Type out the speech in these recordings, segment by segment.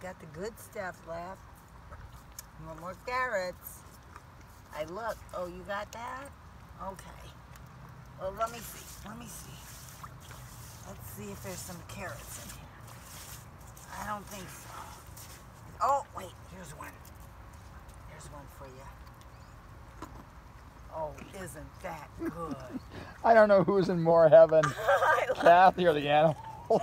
got the good stuff left. You want more carrots? I look. Oh, you got that? Okay. Well, let me see. Let me see. Let's see if there's some carrots in here. I don't think so. Oh, wait. Here's one. Here's one for you. Oh, isn't that good? I don't know who's in more heaven, Kathy or the animals.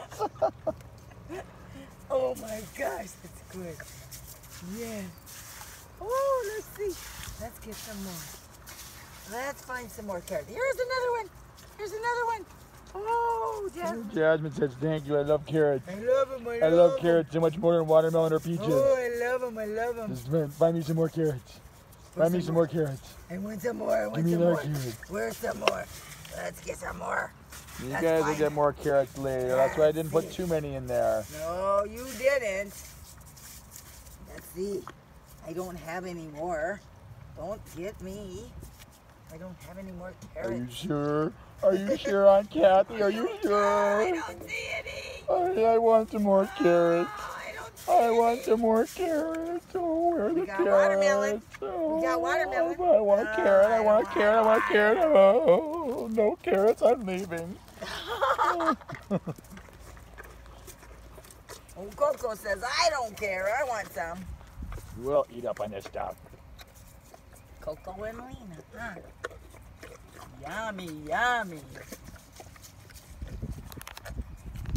Oh my gosh, that's good. Yeah. Oh, let's see. Let's get some more. Let's find some more carrots. Here's another one. Here's another one. Oh, Jasmyn. Jasmyn says, thank you, I love carrots. I love them, I love carrots so much more than watermelon or peaches. Oh, I love them, I love them. Just find me some more carrots. Find me some more carrots. I want some more, I want Give me some more more. carrots. Where's some more? Let's get some more. You guys will get more carrots later. That's why I didn't put too many in there. No, you didn't. Let's see. I don't have any more. Don't get me. I don't have any more carrots. Are you sure? Are you sure, Aunt Kathy? Are you sure? I don't see any. I want some more carrots. Oh, I don't see I want some more carrots. Oh, where are the carrots? Watermelon. Oh, We got watermelon. I want a carrot. I want a carrot. I want a carrot. Oh, no carrots. I'm leaving. Old Coco says, I don't care. I want some. We'll eat up on this stuff. Coco and Lena, huh? Yummy, yummy.